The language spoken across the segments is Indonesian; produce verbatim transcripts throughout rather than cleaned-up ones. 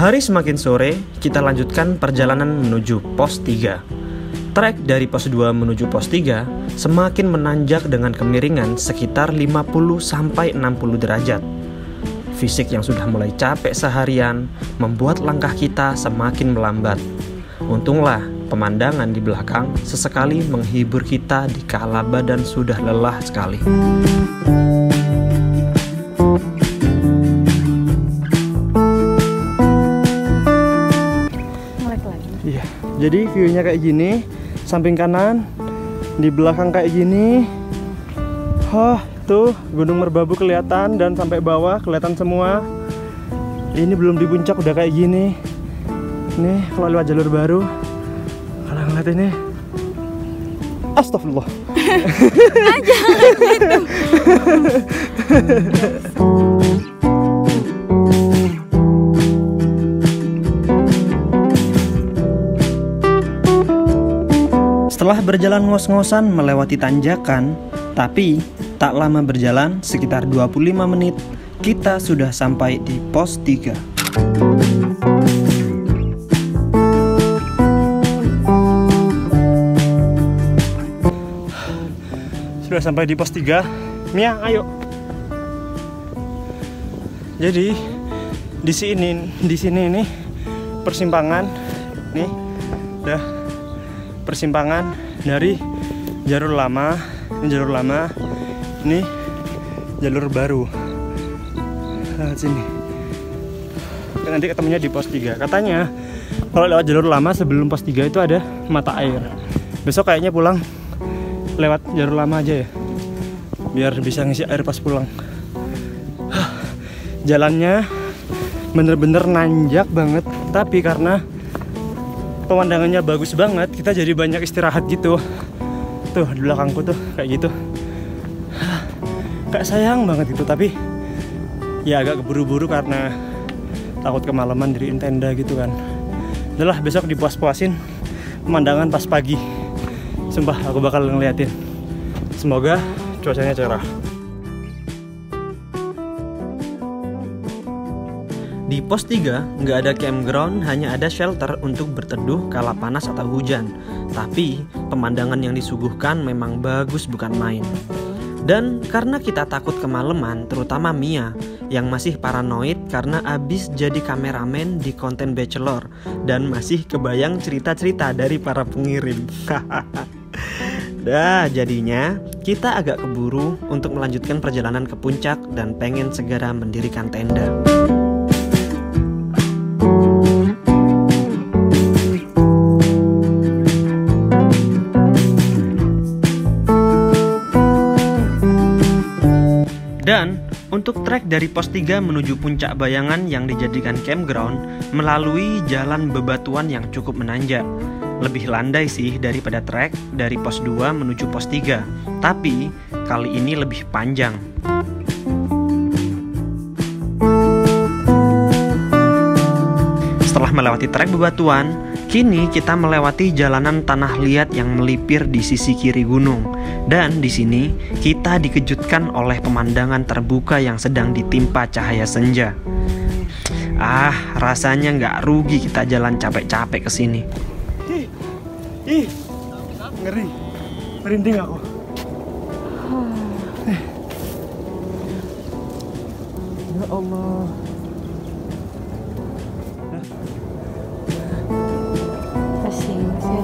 Hari semakin sore, kita lanjutkan perjalanan menuju pos tiga. Trek dari pos dua menuju pos tiga semakin menanjak dengan kemiringan sekitar lima puluh sampai enam puluh derajat. Fisik yang sudah mulai capek seharian membuat langkah kita semakin melambat. Untunglah pemandangan di belakang sesekali menghibur kita di kala badan sudah lelah sekali. Iya, jadi view-nya kayak gini, samping kanan, di belakang kayak gini. Hah, tuh Gunung Merbabu kelihatan dan sampai bawah kelihatan semua. Ini belum di puncak udah kayak gini. Nih kalau lewat jalur baru, kalau ngeliat ini, astagfirullah. Nah, jangan gitu. Setelah berjalan ngos-ngosan melewati tanjakan, tapi tak lama berjalan, sekitar dua puluh lima menit, kita sudah sampai di pos tiga. Sudah sampai di pos tiga. Mia, ayo. Jadi di sini di sini ini persimpangan nih. Udah persimpangan dari jalur lama, ini jalur lama, ini jalur baru. Nah, sini. Nanti ketemunya di pos tiga. Katanya kalau lewat jalur lama sebelum pos tiga itu ada mata air. Besok kayaknya pulang lewat jalur lama aja ya, biar bisa ngisi air pas pulang. Jalannya bener-bener nanjak banget, tapi karena pemandangannya bagus banget, kita jadi banyak istirahat gitu. Tuh di belakangku tuh kayak gitu. Kayak sayang banget gitu, tapi ya agak keburu-buru karena takut kemalaman diriin tenda gitu kan. Udahlah, besok dipuas-puasin pemandangan pas pagi. Sumpah aku bakal ngeliatin. Semoga cuacanya cerah. Di pos tiga nggak ada campground, hanya ada shelter untuk berteduh kala panas atau hujan. Tapi pemandangan yang disuguhkan memang bagus bukan main. Dan karena kita takut kemalaman, terutama Mia yang masih paranoid karena abis jadi kameramen di konten Bachelor dan masih kebayang cerita-cerita dari para pengirim. Dah jadinya kita agak keburu untuk melanjutkan perjalanan ke puncak dan pengen segera mendirikan tenda. Dan untuk trek dari pos tiga menuju puncak Bayangan yang dijadikan campground melalui jalan bebatuan yang cukup menanjak. Lebih landai sih daripada trek dari pos dua menuju pos tiga, tapi kali ini lebih panjang. Setelah melewati trek bebatuan, kini kita melewati jalanan tanah liat yang melipir di sisi kiri gunung. Dan di sini kita dikejutkan oleh pemandangan terbuka yang sedang ditimpa cahaya senja. Ah, rasanya nggak rugi kita jalan capek-capek ke sini. Ih, ih, ngeri, merinding aku. Ya Allah. Pusing sih.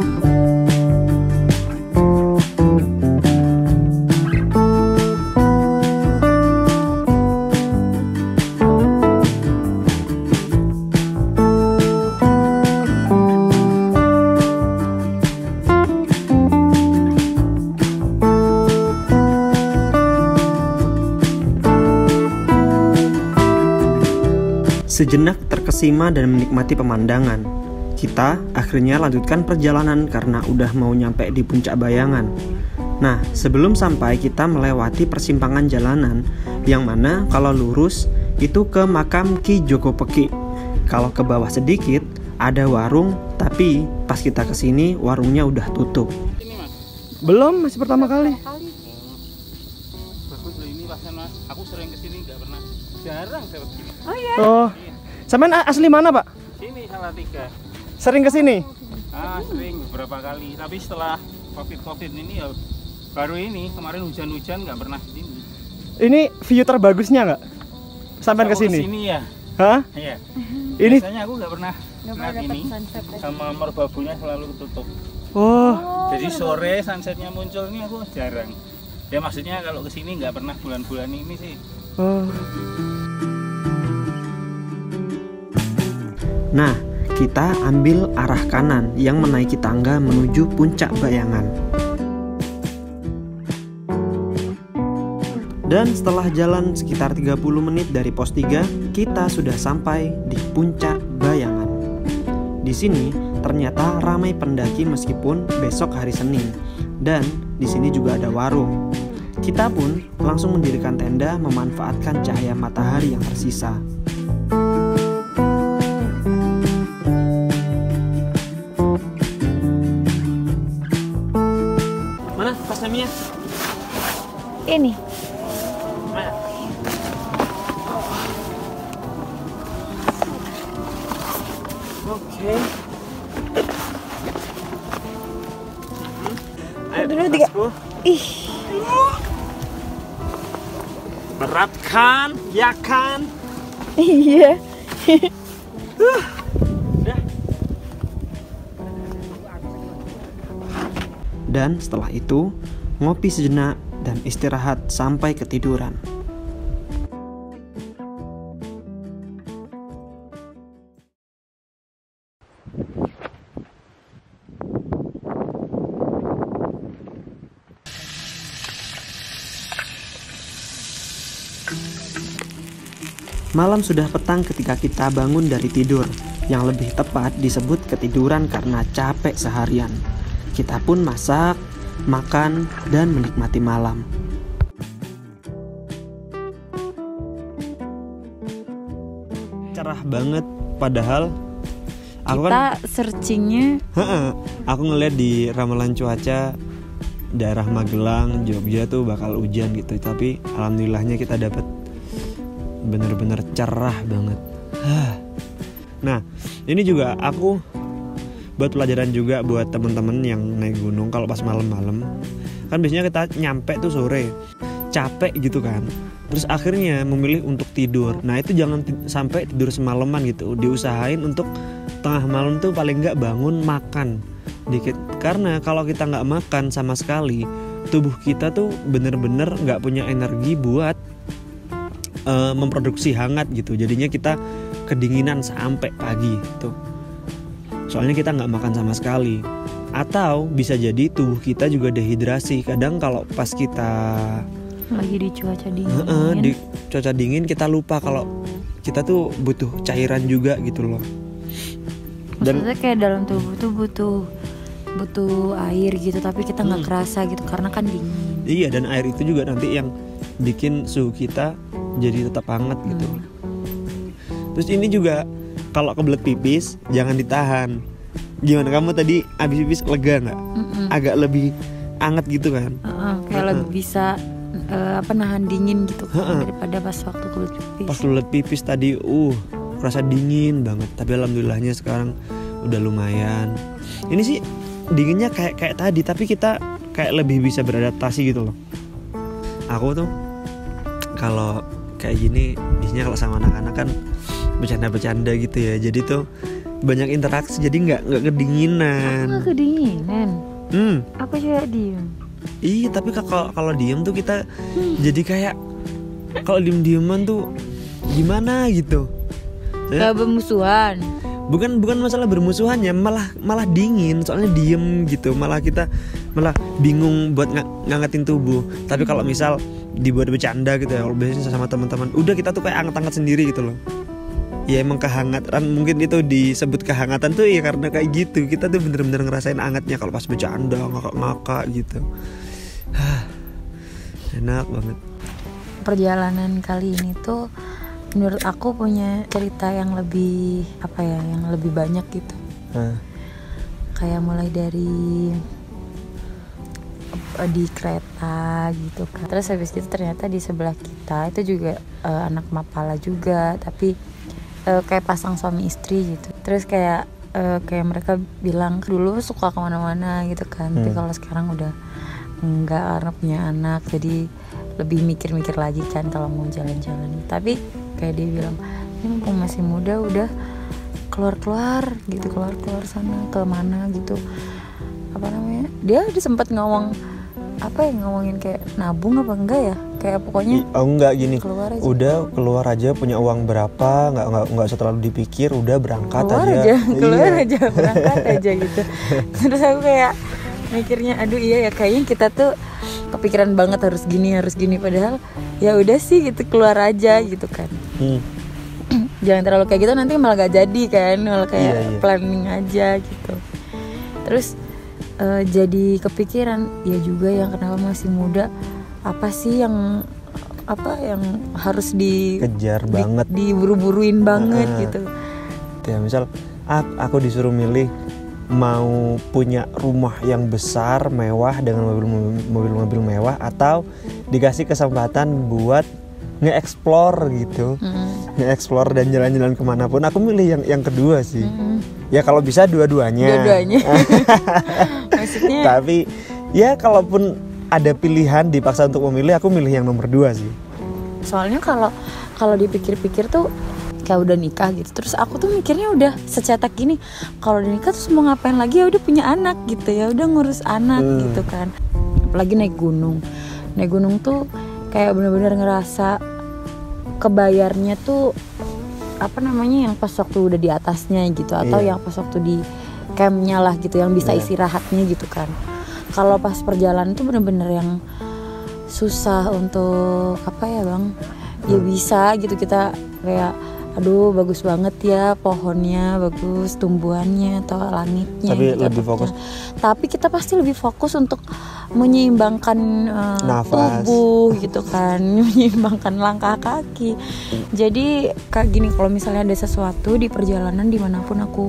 Sejenak terkesima dan menikmati pemandangan. Kita akhirnya lanjutkan perjalanan karena udah mau nyampe di puncak Bayangan. Nah, sebelum sampai kita melewati persimpangan jalanan yang mana kalau lurus itu ke makam Ki Joko Peki. Kalau ke bawah sedikit ada warung, tapi pas kita kesini warungnya udah tutup. Belum, masih pertama kali. Bagus loh ini rasanya, Mas. Aku sering kesini nggak pernah, jarang saya begini. Oh iya. Oh, Sampean asli mana, Pak? Sini Salatiga. Sering ke sini? Ah, sering beberapa kali. Tapi setelah Covid-Covid ini ya baru ini, kemarin hujan-hujan nggak pernah ke sini. Ini view terbagusnya nggak? Sampean ke sini? Sini ya. Hah? Iya. Ini biasanya aku nggak pernah lihat ini. Sama merbabunya selalu ketutup. Oh. Jadi sore sunsetnya muncul ini aku jarang. Ya maksudnya kalau ke sini nggak pernah bulan-bulan ini sih. Oh. Nah, kita ambil arah kanan yang menaiki tangga menuju Puncak Bayangan. Dan setelah jalan sekitar tiga puluh menit dari pos tiga, kita sudah sampai di Puncak Bayangan. Di sini ternyata ramai pendaki meskipun besok hari Senin. Dan di sini juga ada warung. Kita pun langsung mendirikan tenda memanfaatkan cahaya matahari yang tersisa. Mana pasnya? Ini. Oke. Ayo dulu tiga. Ih. Berat kan? Ya kan? Iya. Dan setelah itu, ngopi sejenak dan istirahat sampai ketiduran. Malam sudah petang ketika kita bangun dari tidur, yang lebih tepat disebut ketiduran karena capek seharian. Kita pun masak, makan, dan menikmati malam. Cerah banget, padahal aku Kita kan searchingnya aku ngeliat di ramalan cuaca daerah Magelang, Jogja tuh bakal hujan gitu, tapi alhamdulillahnya kita dapat bener-bener cerah banget. Nah, ini juga aku buat pelajaran juga buat temen-temen yang naik gunung. Kalau pas malam-malam kan biasanya kita nyampe tuh sore, capek gitu kan, terus akhirnya memilih untuk tidur. Nah itu jangan t- sampai tidur semalaman gitu. Diusahain untuk tengah malam tuh paling nggak bangun makan dikit, karena kalau kita nggak makan sama sekali, tubuh kita tuh bener-bener nggak punya energi buat uh, memproduksi hangat gitu. Jadinya kita kedinginan sampai pagi tuh. Soalnya kita nggak makan sama sekali. Atau bisa jadi tubuh kita juga dehidrasi. Kadang kalau pas kita lagi di cuaca dingin. uh, di cuaca dingin kita lupa kalau kita tuh butuh cairan juga gitu loh. Dan Maksudnya kayak dalam tubuh tuh butuh butuh air gitu, tapi kita nggak Hmm. kerasa gitu karena kan dingin. iya, dan air itu juga nanti yang bikin suhu kita jadi tetap hangat gitu. Hmm. Terus ini juga kalau kebelet pipis jangan ditahan. Gimana kamu tadi abis pipis lega nggak? Mm-mm. Agak lebih hangat gitu kan? Uh-uh, kayak Uh-uh. lebih bisa uh, apa nahan dingin gitu kan, Uh-uh. daripada pas waktu kulit pipis. Pas kebelet pipis tadi, uh, rasa dingin banget. Tapi alhamdulillahnya sekarang udah lumayan. Ini sih dinginnya kayak kayak tadi, tapi kita kayak lebih bisa beradaptasi gitu loh. Aku tuh kalau kayak gini biasanya kalau sama anak-anak kan bercanda-bercanda gitu ya. Jadi tuh banyak interaksi, jadi nggak nggak kedinginan. Aku nggak kedinginan. Hmm, Aku juga diem. iya. Tapi kalau kalau diem tuh kita jadi kayak kalau diem-dieman tuh gimana gitu. Gak bermusuhan. Bukan bukan masalah bermusuhannya, malah malah dingin. Soalnya diem gitu, malah kita malah bingung buat ng- ngangetin tubuh. Tapi kalau misal dibuat bercanda gitu ya, kalau biasanya sama teman-teman, udah kita tuh kayak anget-anget sendiri gitu loh. Ya emang kehangatan, mungkin itu disebut kehangatan tuh ya karena kayak gitu. Kita tuh bener-bener ngerasain angetnya kalau pas bercanda, ngakak-ngakak gitu. Enak banget. Perjalanan kali ini tuh menurut aku punya cerita yang lebih apa ya, yang lebih banyak gitu. Hah. Kayak mulai dari eh, di kereta gitu kan. Terus habis itu ternyata di sebelah kita itu juga eh, anak Mapala juga, tapi uh, kayak pasang suami istri gitu. Terus kayak uh, kayak mereka bilang dulu suka kemana-mana gitu kan, hmm. tapi kalau sekarang udah enggak karena punya anak, jadi lebih mikir-mikir lagi kan kalau mau jalan-jalan. Tapi kayak dia bilang, ini mumpung masih muda udah keluar-keluar gitu, keluar-keluar sana ke mana gitu, apa namanya, dia udah sempat ngomong apa ya, ngomongin kayak nabung apa enggak ya, kayak pokoknya oh enggak gini, keluar aja. Udah keluar aja, punya uang berapa, nggak nggak nggak usah terlalu dipikir, udah berangkat keluar aja, aja keluar iya. aja berangkat aja gitu. Terus aku kayak mikirnya, aduh iya ya, kayaknya kita tuh kepikiran banget harus gini harus gini, padahal ya udah sih gitu, keluar aja gitu kan. hmm. Jangan terlalu kayak gitu, nanti malah gak jadi kan, malah kayak iya, iya. planning aja gitu. Terus uh, jadi kepikiran ya juga, yang kenapa masih muda, apa sih yang apa yang harus dikejar banget, di, diburu-buruin banget uh, gitu. Ya misal aku disuruh milih mau punya rumah yang besar mewah dengan mobil-mobil mewah, atau dikasih kesempatan buat nge-explore gitu, mm. nge-explore dan jalan-jalan kemanapun, aku milih yang yang kedua sih. mm. Ya kalau bisa dua-duanya, dua-duanya. Maksudnya tapi ya kalaupun ada pilihan dipaksa untuk memilih, aku milih yang nomor dua sih. Soalnya kalau kalau dipikir-pikir tuh kayak udah nikah gitu, terus aku tuh mikirnya udah secetak gini, kalau udah nikah terus mau ngapain lagi, ya udah punya anak gitu, ya udah ngurus anak hmm. gitu kan. Apalagi naik gunung, naik gunung tuh kayak benar-benar ngerasa kebayarnya tuh apa namanya, yang pas waktu udah di atasnya gitu, atau yeah. yang pas waktu di campnya lah gitu, yang bisa yeah. istirahatnya gitu kan. Kalau pas perjalanan tuh bener-bener yang susah untuk apa ya bang, ya bisa gitu, kita kayak aduh bagus banget ya pohonnya, bagus tumbuhannya atau langitnya, tapi gitu, lebih fokus. Tapi kita pasti lebih fokus untuk menyeimbangkan uh, tubuh gitu kan, menyeimbangkan langkah kaki. Jadi kayak gini, kalau misalnya ada sesuatu di perjalanan dimanapun aku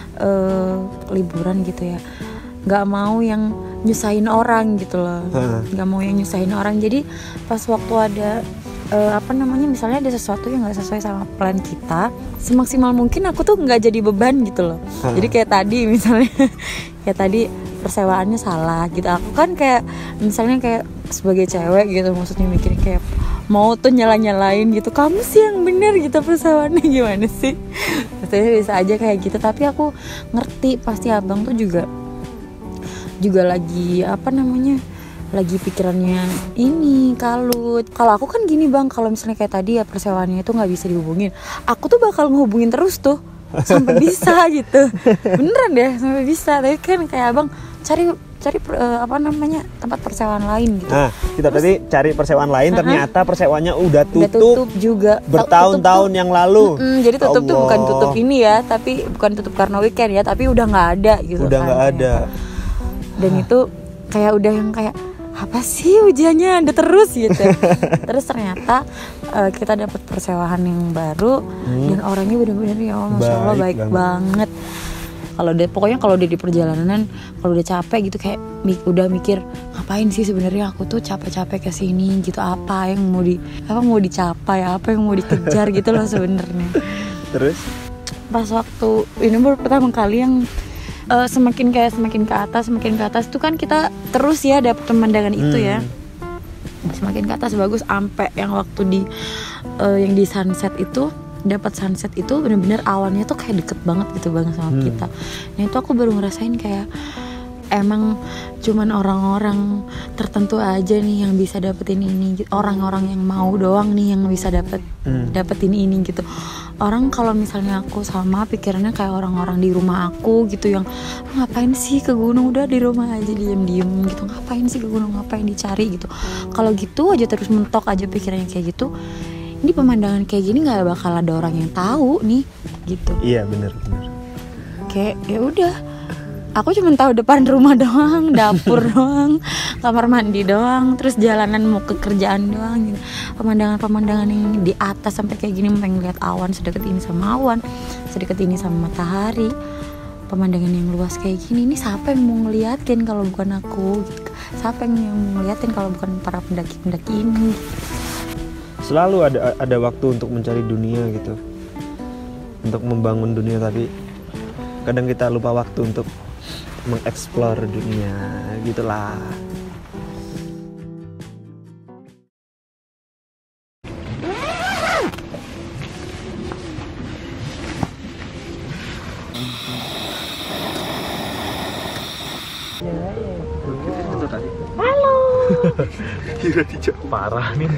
uh, liburan gitu ya, nggak mau yang nyusahin orang gitu loh, nggak mau yang nyusahin orang. Jadi pas waktu ada Uh, apa namanya, misalnya ada sesuatu yang nggak sesuai sama plan kita, semaksimal mungkin aku tuh nggak jadi beban gitu loh. Hmm. Jadi kayak tadi misalnya kayak tadi persewaannya salah gitu, aku kan kayak misalnya kayak sebagai cewek gitu, maksudnya mikir kayak mau tuh nyala-nyalain gitu, kamu sih yang bener gitu persewaannya gimana sih, maksudnya bisa aja kayak gitu. Tapi aku ngerti pasti abang tuh juga juga lagi apa namanya, lagi pikirannya ini kalut. Kalau aku kan gini bang, kalau misalnya kayak tadi ya persewaannya itu nggak bisa dihubungin, aku tuh bakal ngehubungin terus tuh sampai bisa gitu, beneran deh sampai bisa. Tapi kan kayak abang cari cari uh, apa namanya tempat persewaan lain gitu. Nah kita tadi cari persewaan lain, uh-huh. ternyata persewaannya udah tutup, udah tutup juga bertahun-tahun yang lalu. Mm-mm, jadi tutup Allah. Tuh bukan tutup ini ya, tapi bukan tutup karena weekend ya, tapi udah nggak ada gitu. Udah nggak kan, ada. Dan itu kayak udah yang kayak apa sih hujannya ada terus gitu. Terus ternyata uh, kita dapat persewaan yang baru, hmm. dan orangnya benar-benar ya oh, masya Allah baik, baik banget. Kalau udah pokoknya kalau udah di perjalanan, kalau udah capek gitu kayak mik, udah mikir ngapain sih sebenarnya aku tuh capek-capek kesini gitu, apa yang mau di apa mau dicapai, apa yang mau dikejar gitu loh sebenarnya. Terus pas waktu ini baru pertama kali yang Uh, semakin kayak semakin ke atas, semakin ke atas tuh kan kita terus ya dapet pemandangan hmm. itu ya. Semakin ke atas bagus, sampai yang waktu di uh, yang di sunset itu, dapat sunset itu benar-benar awannya tuh kayak deket banget gitu bang sama hmm. kita. Nah itu aku baru ngerasain kayak emang cuman orang-orang tertentu aja nih yang bisa dapetin ini, orang-orang yang mau doang nih yang bisa dapet hmm. dapetin ini gitu. Orang kalau misalnya aku sama pikirannya kayak orang-orang di rumah aku gitu, yang ngapain sih ke gunung, udah di rumah aja diem-diem gitu, ngapain sih ke gunung, ngapain dicari gitu. Kalau gitu aja terus mentok aja pikirannya kayak gitu, ini pemandangan kayak gini nggak bakal ada orang yang tahu nih gitu. Iya benar benar. Kayak ya udah, aku cuma tahu depan rumah doang, dapur doang, kamar mandi doang, terus jalanan mau ke kerjaan doang gitu. Pemandangan-pemandangan yang di atas sampai kayak gini, pengen lihat awan sedekat ini sama awan, sedekat ini sama matahari. Pemandangan yang luas kayak gini, ini siapa yang mau ngeliatin kalau bukan aku gitu. Siapa yang mau ngeliatin kalau bukan para pendaki-pendaki ini. Selalu ada ada waktu untuk mencari dunia gitu. untuk membangun dunia, tapi kadang kita lupa waktu untuk mengeksplor dunia, gitulah. Halo. Kira dijak parah nih.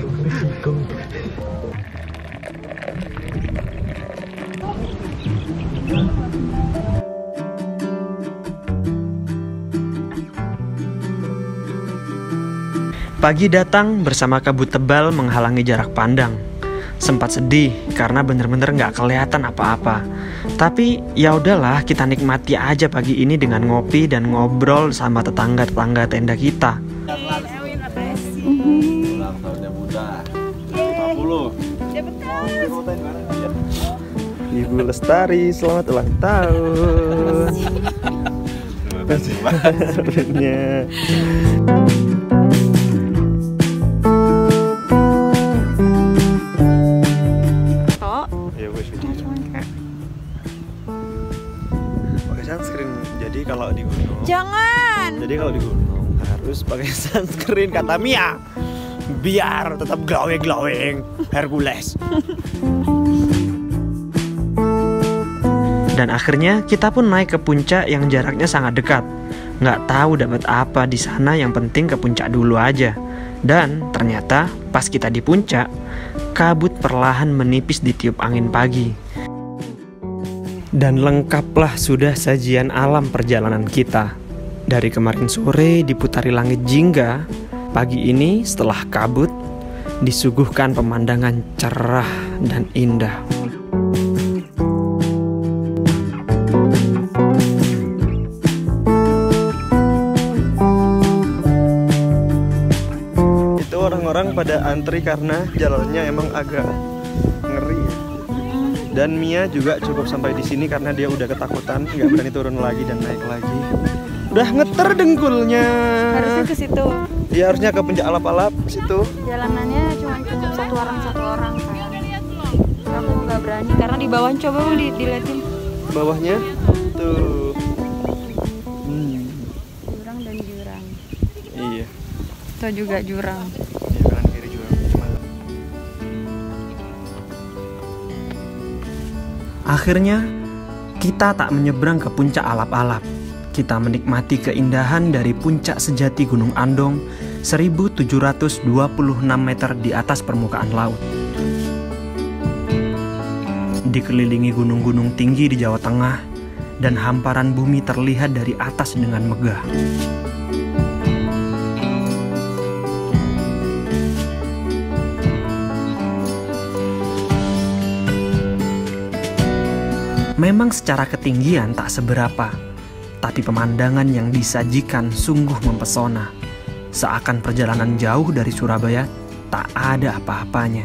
Pagi datang bersama kabut tebal menghalangi jarak pandang. Sempat sedih karena bener-bener nggak kelihatan apa-apa. Tapi ya udahlah, kita nikmati aja pagi ini dengan ngopi dan ngobrol sama tetangga-tetangga tenda kita. Ibu Lestari, selamat ulang tahun. Terima kasih banyak. Sunscreen. Jadi kalau di gunung. Jangan. Jadi kalau di gunung harus pakai sunscreen kata Mia. Biar tetap glowing-glowing Hercules. Dan akhirnya kita pun naik ke puncak yang jaraknya sangat dekat. Nggak tahu dapat apa di sana, yang penting ke puncak dulu aja. Dan ternyata pas kita di puncak, kabut perlahan menipis ditiup angin pagi. Dan lengkaplah sudah sajian alam perjalanan kita. Dari kemarin sore diputari langit jingga, pagi ini setelah kabut disuguhkan pemandangan cerah dan indah. Itu orang-orang pada antri karena jalannya emang agak ngeri ya. Dan Mia juga cukup sampai di sini karena dia udah ketakutan, nggak berani turun lagi dan naik lagi. Udah ngeter dengkulnya. Harusnya ke situ. Iya, harusnya ke puncak alap-alap situ. Jalanannya cuma cukup satu orang satu orang sayang. Aku nggak berani karena di bawah, coba mau di diliatin. Bawahnya tuh. Hmm. Jurang dan jurang. Iya. Itu juga jurang. Iya, kanan kiri jurang. Akhirnya kita tak menyeberang ke puncak alap-alap. Kita menikmati keindahan dari puncak sejati Gunung Andong, seribu tujuh ratus dua puluh enam meter di atas permukaan laut. Dikelilingi gunung-gunung tinggi di Jawa Tengah, dan hamparan bumi terlihat dari atas dengan megah. Memang secara ketinggian tak seberapa, tapi pemandangan yang disajikan sungguh mempesona. Seakan perjalanan jauh dari Surabaya tak ada apa-apanya.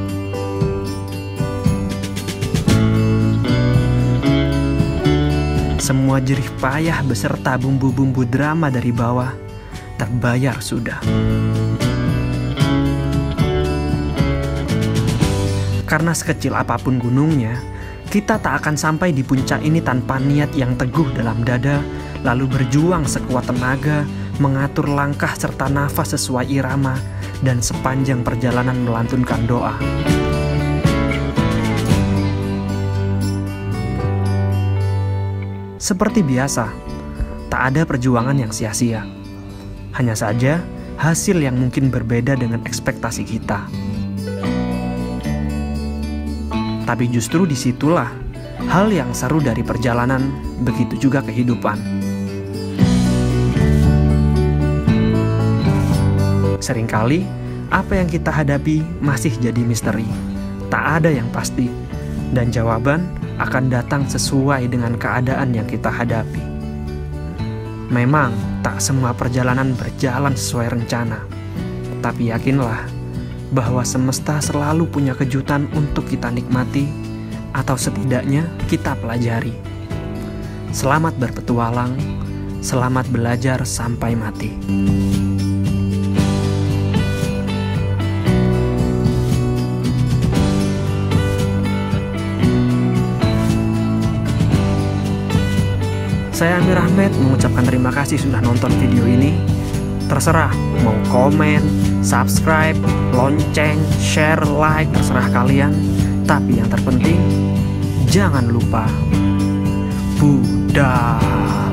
Semua jerih payah beserta bumbu-bumbu drama dari bawah terbayar sudah. Karena sekecil apapun gunungnya, kita tak akan sampai di puncak ini tanpa niat yang teguh dalam dada, lalu berjuang sekuat tenaga, mengatur langkah serta nafas sesuai irama, dan sepanjang perjalanan melantunkan doa. Seperti biasa, tak ada perjuangan yang sia-sia. Hanya saja, hasil yang mungkin berbeda dengan ekspektasi kita. Tapi justru disitulah hal yang seru dari perjalanan, begitu juga kehidupan. Seringkali, apa yang kita hadapi masih jadi misteri. Tak ada yang pasti, dan jawaban akan datang sesuai dengan keadaan yang kita hadapi. Memang, tak semua perjalanan berjalan sesuai rencana. Tapi yakinlah, bahwa semesta selalu punya kejutan untuk kita nikmati, atau setidaknya kita pelajari. Selamat berpetualang, selamat belajar sampai mati. Saya Amir Ahmed mengucapkan terima kasih sudah nonton video ini. Terserah mau komen, subscribe, lonceng, share, like, terserah kalian. Tapi yang terpenting, jangan lupa Buddha.